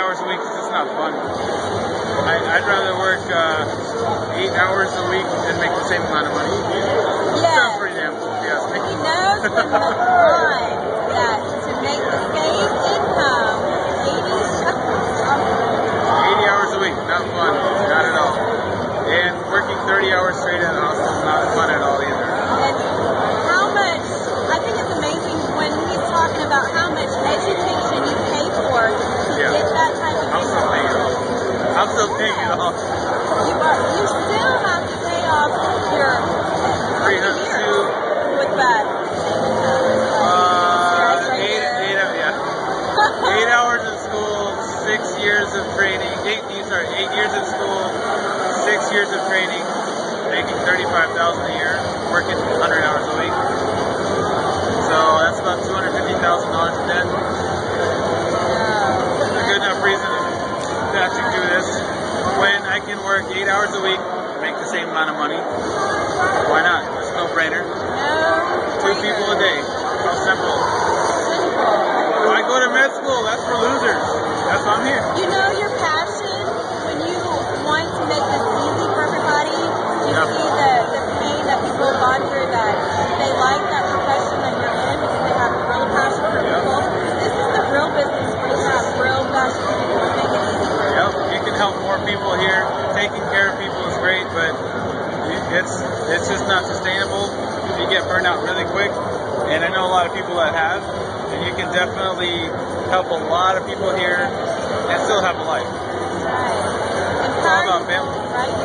hours a week is just not fun. I'd rather work 8 hours a week and make the same amount of money. Yes. Sounds pretty damn cool, if you ask me. He knows when to find that to make the same income, 80 hours a week, not fun, not at all. And working 30 hours straight at a hospital is not fun at all either. And how much, I think it's amazing when he's talking about how much education you pay for to get that type of income. I'm still paying it all. You still have to pay off your 302 with that. 8 hours in school, 6 years of training, 8 years in school, 6 years of training, making $35,000 a year, working 100 hours a week. So that's about $250,000 a debt. That's a good enough reason to actually do this. When I can work 8 hours a week, make the same amount of money, why not? It's no brainer. Two people a day. How simple. I go to med school, that's for losers. That's why I'm here. You know your passion when you want to make this easy for everybody. You see the pain that people have gone through, that they like that profession that you're in because they have real passion for people. This is the real business where you have real passion for people and make it easy for them. Yep, you can help more people here. Taking care of people is great, but it's just not sustainable. You get burned out really quick. And I know a lot of people that have, and you can definitely help a lot of people here and still have a life. Right. It's all about family. Right?